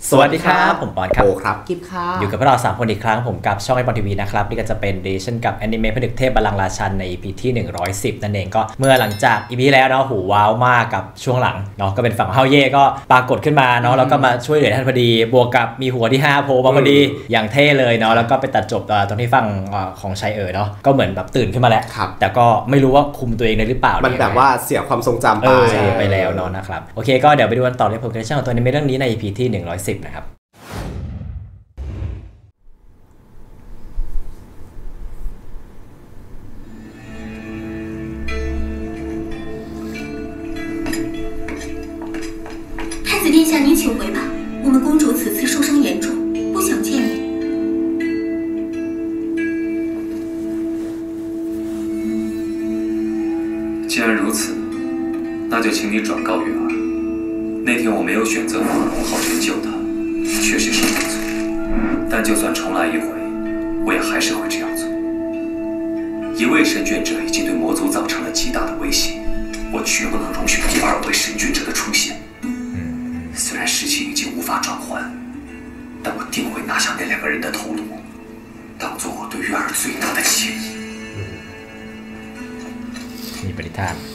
สวัสดีครับผมปอนครับโอครับกิฟค่ะอยู่กับพวกเรา3คนอีกครั้งผมกับช่องไอปอนทีวีนะครับนี่ก็จะเป็นเดชั่นกับแอนิเมะผนึกเทพบัลลังก์ราชันใน EP ที่110นั่นเองก็เมื่อหลังจาก EP แล้วเนาะหูว้าวมากกับช่วงหลังเนาะก็เป็นฝั่งเฮาเย่ก็ปรากฏขึ้นมาเนาะแล้วก็มาช่วยเหลือท่านพอดีบวกกับมีหัวที่5โผล่มาพอดีอย่างเท่เลยเนาะแล้วก็ไปตัดจบตรงที่ฝั่งของชัยเนาะก็เหมือนแบบตื่นขึ้นมาแล้วแต่ก็ไม่รู้ว่าคุมตัวเองได้หรือเปล่ามันแบบว่าเสียความทรงจำไปแล้วเนาะนะครับโอเคก็เดี๋ยวไปดูกันต่อในโปรเกรสชั่นของตัวอนิเมะเรื่องนี้ใน EP ที่110นะครับ太子殿下，您请回吧。我们公主此次受伤严重，不想见你。 既然如此，那就请你转告月儿，那天我没有选择法尔洪浩辰救他，确实是我的错。但就算重来一回，我也还是会这样做。一位神眷者已经对魔族造成了极大的威胁，我绝不能容许第二位神眷者的出现。虽然事情已经无法转圜，但我定会拿下那2个人的头颅，当做我对月儿最大的歉意。 มีปณิธาน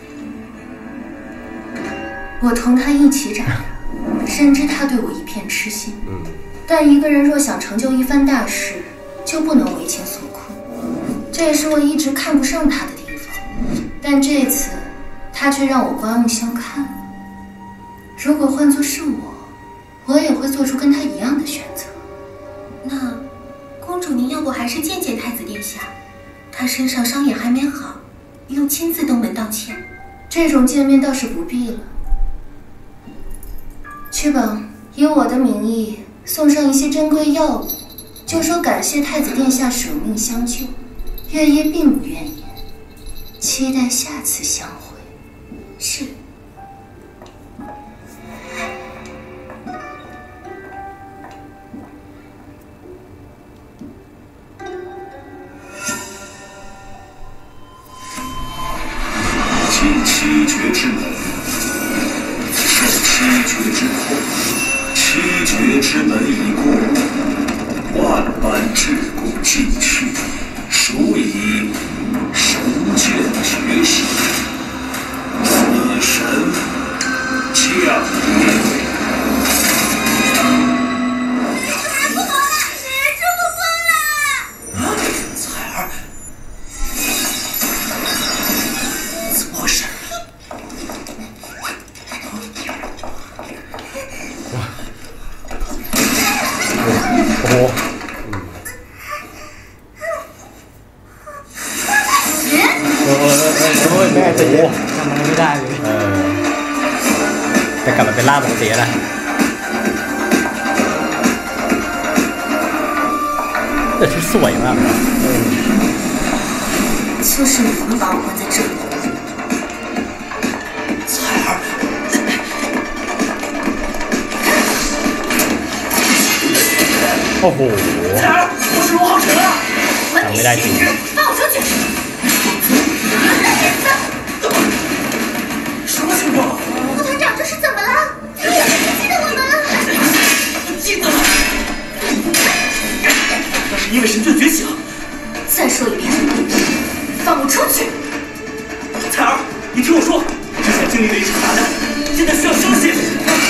我同他一起长大，深知他对我一片痴心。但一个人若想成就一番大事，就不能为情所困。这也是我一直看不上他的地方。但这次，他却让我刮目相看。如果换作是我也会做出跟他一样的选择。那，公主您要不还是见见太子殿下？他身上伤也还没好，又亲自登门道歉，这种见面倒是不必了。去吧，以我的名义送上一些珍贵药物，就说感谢太子殿下舍命相救。月夜并不怨言，期待下次相会。是。 进七绝之门，受七绝之痛，七绝之门已过，万般桎梏尽去，孰以神眷绝世？死神降临。 แม่จะทำอะไรไม่ได้เลยแต่กลับมาเป็นล่าปกติแล้วแต่ชุดสวยมาก就是你们把我关在这里。 彩儿， โอ้โห彩儿，我是龙浩辰啊！ ทำไม่ได้จริง放我出去！ 什么情况？ 副团长，这是怎么了？你不记得我们了？ 记得了，那是因为神眷觉醒。 再说一遍，放我出去！ 彩儿，你听我说，之前经历的一场大战，现在需要休息。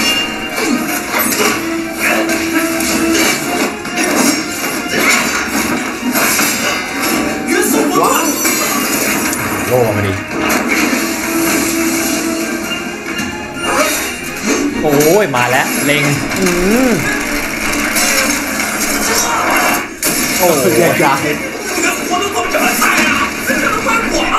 元素不断。 โล่มาดิโอ้ยมาแล้วเล็งโอ้ยแยกย้าย你的活动这么菜啊！这能怪我吗？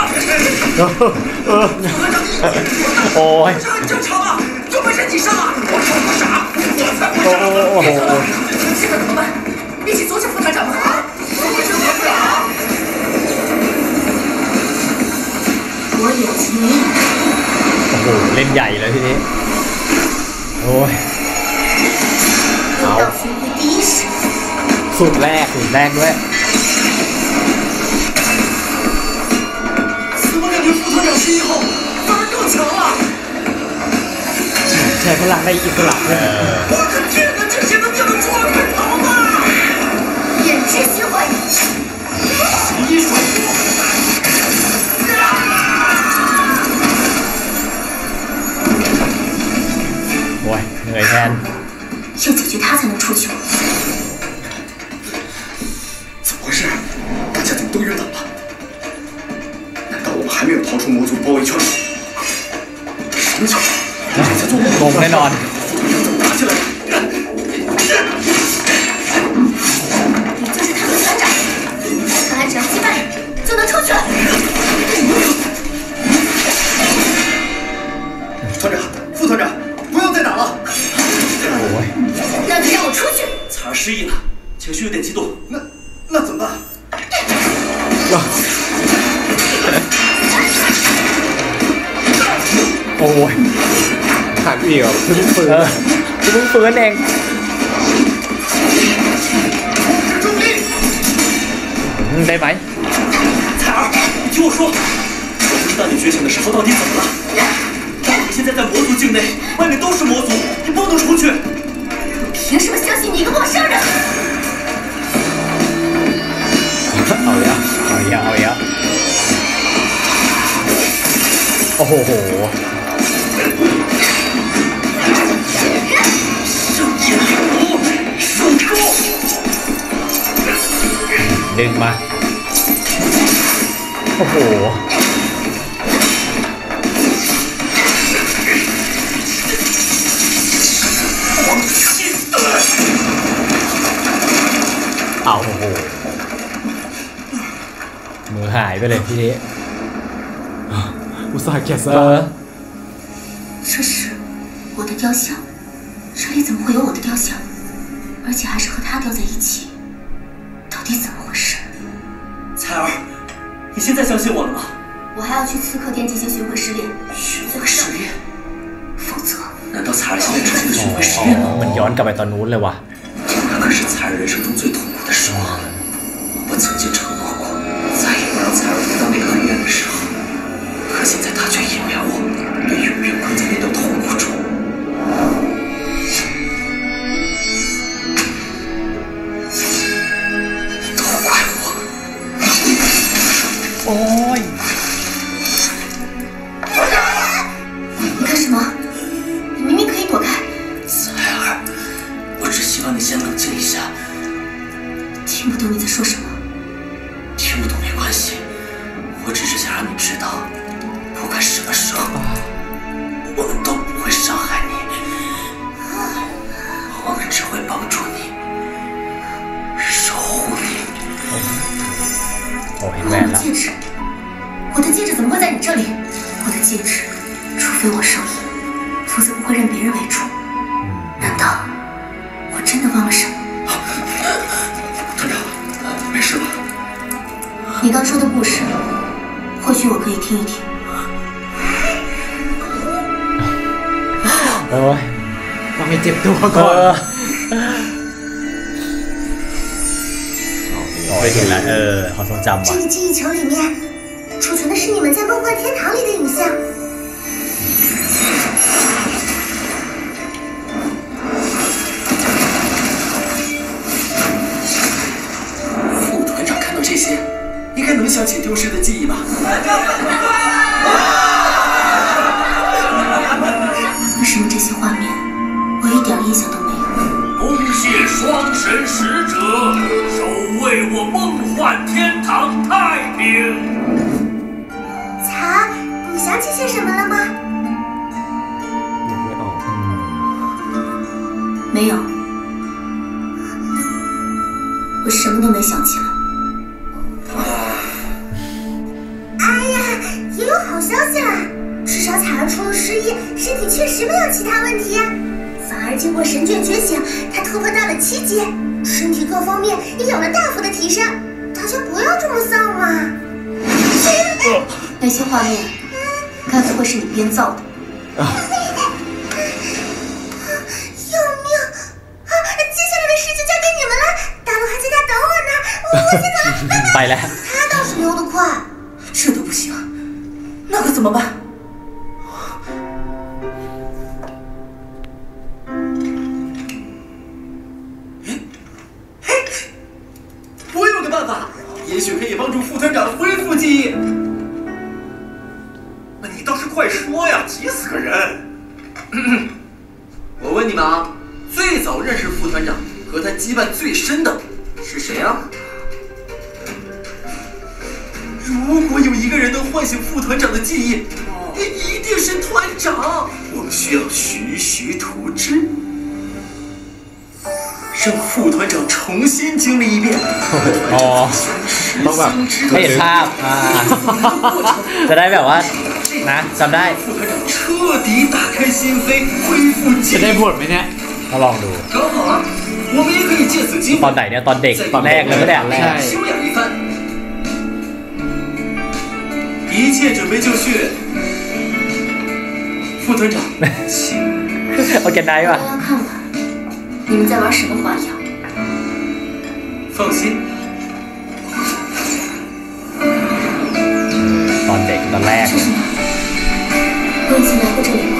โอ้ย这很正常啊，又不是你伤啊，我说我傻，我才不傻。现在怎么办？一起阻止副团长吗？我为什么不了？ 我有情。 โอ้โหเล่นใหญ่เลยทีนี้โอ้ย我要学会第一时间。 สุดแรกด้วย怎么感觉副团长失忆后反而更强了？ ใช้พลังได้อิสระเลย我的天哪，这一水。 โอ้ยเหนื่อยแทน要解决他才能出去。 怎么回事？大家怎么都晕倒了？难道我们还没有逃出魔族包围圈？什么情况？这在做梦？ งงแน่นอน怎么打起来了？ 你就是他们团长，看来只要击败就能出去了。 团长、副团长，不要再打了！ 那你让我出去。 彩儿失忆了，情绪有点激动。 那怎么办？ โอ้ยหันอีกเพิ่งฟื้นเพิ่งฟื้นเองได้ไหม彩儿，你听我说，我不知道你觉醒的时候到底怎么了。但我们现在在魔族境内，外面都是魔族，你不能出去。 凭什么相信你一个陌生人？ เอาแล้วเอาแล้วโอ้โห圣夜灵狐，入住。 ดึงมาโอ้โหเอาโอ้โหมือหายไปเลยทีนี้อุตส่าห์แกะสเอลัอก这是我的雕像，这里怎么会有我的雕像？而且还是和他雕在一起，到底怎么回事？ 彩儿，你现在相信我了吗？ 我还要去刺客殿进行巡回试炼， 巡回试炼？ 否则， 难道彩儿现在执行的巡回试อ๋炼อ吗？ มันย้อนกลับไปตอนนู้นเลยว่ะ那可是彩儿人生中最痛苦的时光。我曾经承诺过，再也不让彩儿回到那个黑暗的时候，可现在他却隐瞒我，便永远困在那段痛苦中。都怪我！ โอ้ย你干什么？你明明可以躲开。 彩儿，我只希望你先冷静一下。 听不懂你在说什么。 听不懂没关系，我只是想让你知道，不管什么时候，我们都不会伤害你，我们只会帮助你，守护你。 โอ้เห็นแหว我น的แล้ว戒指，我的戒指怎么会在你这里？我的戒指，除非我受益，否则不会任别人为主。难道我真的忘了什么？ 团长，没事吧？ 你刚说的故事，或许我可以听一听。 โอ้ยต้องให้เจ็บตัวเอก่อนอโอ้ยเห็นแล้วความทรงจำว่ะ这个记忆球里面储存的是你们在梦幻天堂里的影像。 副团长看到这些，应该能想起丢失的记忆吧？ 为什么这些画面我一点印象都没有？ 恭谢双神使者，守卫我梦幻天堂太平。 曹，你想起些什么了吗？ นึกไม่ออก没有，我什么都没想起来。哎呀，也有好消息啦！至少彩儿除了失忆，身体确实没有其他问题呀。反而经过神卷觉醒，她突破到了7阶，身体各方面也有了大幅的提升。大家不要这么丧嘛！那些画面，该不会是你编造的？救命！接下来的事就交给你们了。大陆还在家等我呢，我先走了。 ไปแล้ว他倒是溜得快， 这都不行，那可怎么办？ 我有个办法。 快说呀，急死个人！ 我问你们啊，最早认识副团长和他羁绊最深的是谁啊？如果有一个人能唤醒副团长的记忆，一定是团长。 我们需要徐徐图之， 让副团长重新经历一遍。 อ๋อต้องแบบให้เห็นภาพจะได้แบบว่านะจำได้副团长彻底打开心扉，恢复记จะได้忆。 ผลไหมเนี่ยก็ลองดู刚好啊，我们也可以借此机ตอน会ไหนเนี่ยตอนเด็กตอนแรกเลยก็เนี่ยใช่修养一番。一切准备就绪，副团长，请。 โอเคได้我ป่ะ要看完，你们在玩什么花样？ 放心， ตอนเด็กตอนแรก这是哪？我以前来过这里吗？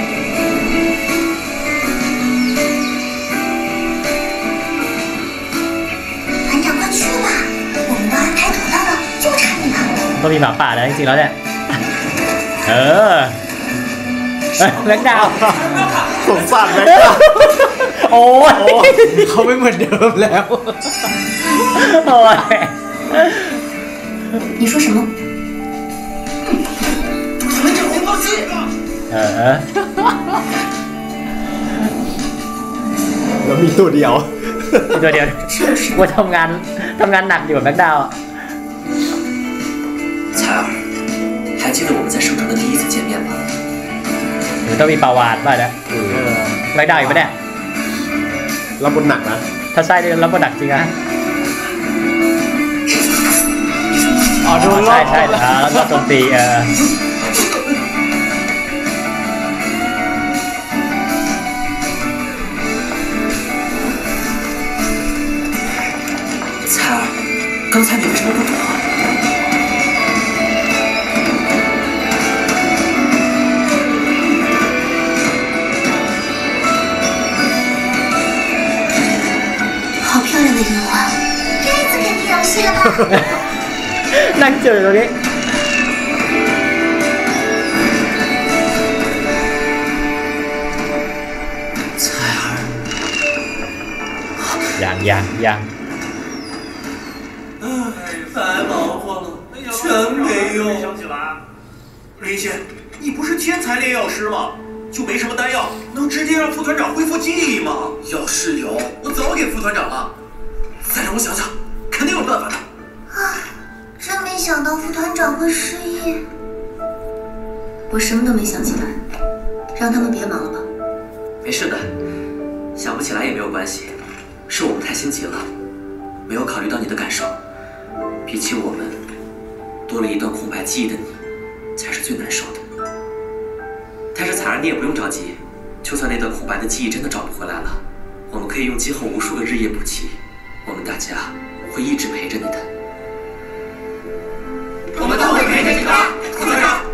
团长，快去吧，我们都安排妥当了，就差你了。 ต้องมีหมาป่าแล้วจริงๆแล้วเนี่ยเออแม็กดาวสงสารแม็กดาวโอ้ยเขาไม่เหมือนเดิมแล้วโอ้ย你说什么？ 团长别放弃。 เออแล้วมีตัวเดียวมีตัวเดียว是有什么？ ว่าทำงานหนักอยู่กับแม็กดาว采儿，还记得我们在圣城的第一次见面吗？ หรือต้องมีประวัติป่ะเนี่ยแม็กดาวอีกปะเนี่ยรับบนหนักนะถ้าใช่เนี่ยรับบทหนักจริงนะอ๋อโดนรอใช่บใช่รอบโจมตี采儿，刚才你为什么不躲？ 好漂亮的樱花，这次肯定有戏了吧？ นั่งเจอตรงนี้采儿， ยัง白忙活了，全没用。 想起来，林仙，你不是天才炼药师吗？就没什么丹药能直接让副团长恢复记忆吗？ 要是有，我早给副团长了。再让我想想，肯定有办法的。 真没想到副团长会失忆。我什么都没想起来，让他们别忙了吧。 没事的，想不起来也没有关系，是我们太心急了，没有考虑到你的感受。比起我们，多了一段空白记忆的你，才是最难受的。但是彩儿，你也不用着急，就算那段空白的记忆真的找不回来了，我们可以用今后无数个日夜补齐，我们大家会一直陪着你的。我们都会陪着你的，副团长。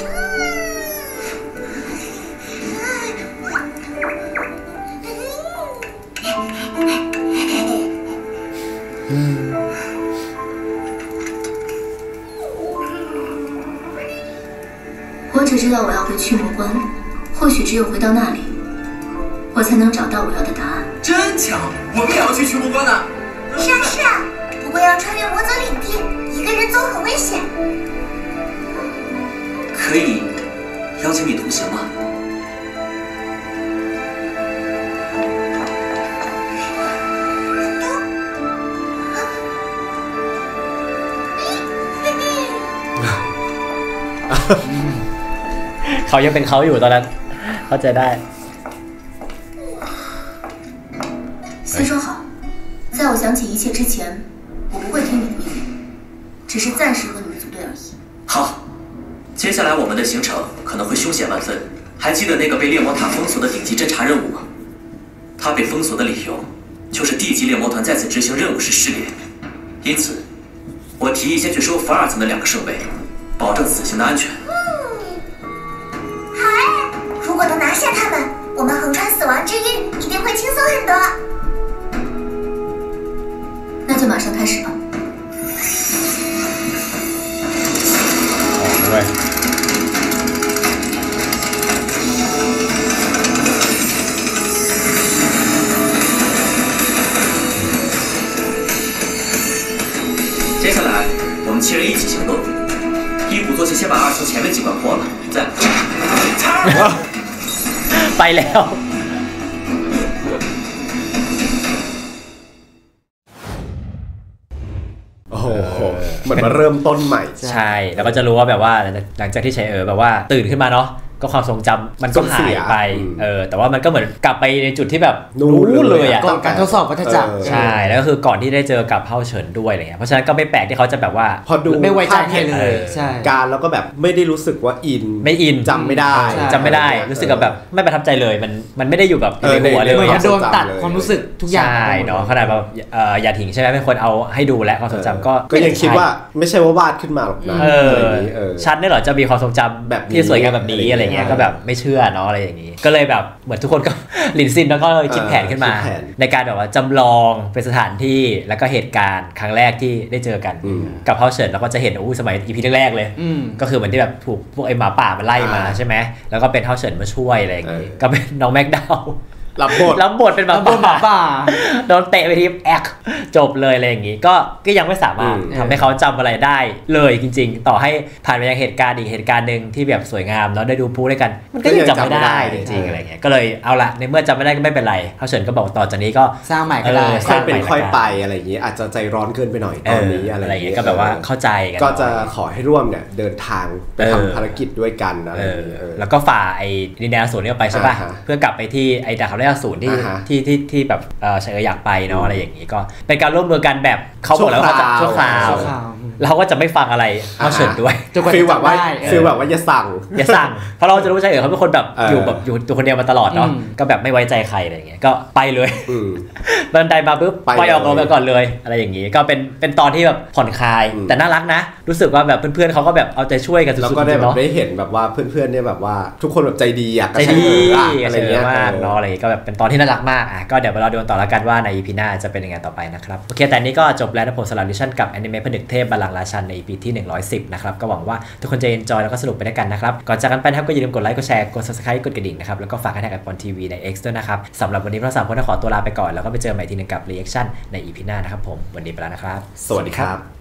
我只知道我要回驱魔关，或许只有回到那里，我才能找到我要的答案。 真巧，我们也要去驱魔关呢。 是啊是啊，不过要穿越魔族领地，一个人走很危险。 可以邀请你同行吗？ เขายังเป็นเขาอยู่ตอนนั้นเข้าใจได้先说好，在我想起一切之前，我不会听你的命令，只是暂时和你们组队而已。 好，接下来我们的行程可能会凶险万分。还记得那个被猎魔塔封锁的顶级侦察任务吗？它被封锁的理由就是地级猎魔团在此执行任务时失联，因此我提议先去收服2层的2个圣杯，保证此行的安全。 好哎，如果能拿下他们，我们横穿死亡之域一定会轻松很多。那就马上开始吧。 ด้วย把二球前面几关破了，再ไปแล้วโอ้โหเหมือนมาเริ่มต้นใหม่ใช่แล้วก็จะรู้ว่าแบบว่าหลังจากที่ใช้แบบว่าตื่นขึ้นมาเนาะก็ความทรงจำมันก็หายไปแต่ว่ามันก็เหมือนกลับไปในจุดที่แบบรู้เลยอ่ะก่อนการทดสอบวัฏจักรใช่แล้วก็คือก่อนที่ได้เจอกับเฮาเฉินด้วยอะไรเงี้ยเพราะฉะนั้นก็ไม่แปลกที่เขาจะแบบว่าพอดูไม่ไว้ใจใครเลยใช่การแล้วก็แบบไม่ได้รู้สึกว่าอินจำไม่ได้รู้สึกแบบไม่ประทับใจเลยมันไม่ได้อยู่แบบในหัวเลยเหมือนโดนตัดความรู้สึกทุกอย่างใช่เนาะขนาดแบบอย่าถิงใช่ไหมเป็นคนเอาให้ดูและความทรงจำก็ยังคิดว่าไม่ใช่ว่าวาดขึ้นมาหรอกนะชัดนี่เหรอจะมีความทรงจำแบบที่สวยงามแบบนี้อะไรเงี้ยก็แบบไม่เชื่อเนาะอะไรอย่างนี้ก็เลยแบบเหมือนทุกคนก็หลินซินแล้วก็คิดแผนขึ้นมาในการแบบว่าจำลองเป็นสถานที่แล้วก็เหตุการณ์ครั้งแรกที่ได้เจอกันกับเฮาเฉินแล้วก็จะเห็นสมัย EP แรกๆเลยก็คือเหมือนที่แบบถูกพวกไอ้หมาป่ามันไล่มาใช่ไหมแล้วก็เป็นเฮาเฉินมาช่วยอะไรอย่างงี้ก็เป็นน้องแม็กดาวรับบทเป็นหมาป่าโดนเตะไปทีแอกจบเลยอะไรอย่างงี้ก็ยังไม่สามารถทำให้เขาจำอะไรได้เลยจริงๆต่อให้ผ่านไปยังเหตุการณ์อีกเหตุการณ์หนึ่งที่แบบสวยงามแล้วได้ดูพูด้วยกันมันก็ยังจำไม่ได้จริงๆอะไรเงี้ยก็เลยเอาละในเมื่อจำไม่ได้ก็ไม่เป็นไรเฮาเฉินก็บอกต่อจากนี้ก็สร้างใหม่ก็ได้ค่อยเป็นค่อยไปอะไรอย่างงี้อาจจะใจร้อนเกินไปหน่อยตอนนี้อะไรอย่างเงี้ยก็แบบว่าเข้าใจกันก็จะขอให้ร่วมเนี่ยเดินทางไปทำภารกิจด้วยกันอะไรอย่างเงี้ยแล้วก็ฝ่าไอ้ดินแดนอสูรนี่ออกไปใช่ป่ะเพื่อกลับไปที่ไอ้ดาบคำไล่อสูรที่แบบเฉยอยากไปเนาะอะไรอย่างนี้ก็เป็นการร่วมมือกันแบบเขาบอกแล้วว่าจะชั่วคราวเราก็จะไม่ฟังอะไรเขาเฉินด้วยฟีลแบบว่าอย่าสั่งเพราะเราจะรู้ใจเขาเป็นคนแบบอยู่ตัวคนเดียวมาตลอดเนาะก็แบบไม่ไว้ใจใครอะไรอย่างเงี้ยก็ไปเลยบันไดมาปุ๊บไปออกเราไปก่อนเลยอะไรอย่างงี้ก็เป็นตอนที่แบบผ่อนคลายแต่น่ารักนะรู้สึกว่าแบบเพื่อนๆเขาก็แบบเอาใจช่วยกันสุดๆแล้วก็ได้แบบได้เห็นแบบว่าเพื่อนๆเนี่ยแบบว่าทุกคนแบบใจดีอ่ะใจดีอะไรเงี้ยมากเนาะอะไรก็แบบเป็นตอนที่น่ารักมากก็เดี๋ยวเราดูต่อแล้วกันว่าใน EP หน้าจะเป็นยังไงต่อไปนะครับโอเคแต่นี้ก็จบแล้วนะผมสลับดิชั่นกับแอนิเมะผนึกเทพบัลลังก์ราชันใน EP ที่110นะครับก็หวังว่าทุกคนจะ enjoy แล้วก็สนุกไปด้วยกันนะครับก่อนจากกันไปนะครับก็อย่าลืมกดไลค์กดแชร์กด Subscribe กดกระดิ่งนะครับแล้วก็ฝากให้แท็กปอนทีวีใน X ด้วยนะครับสำหรับวันนี้เรา3คนขอตัวลาไปก่อนแล้วก็ไปเจอใหม่ทีนึงกับ reaction ใน EP หน้านะครับผมวันนี้ไปแล้วนะครับสวัสดีครับ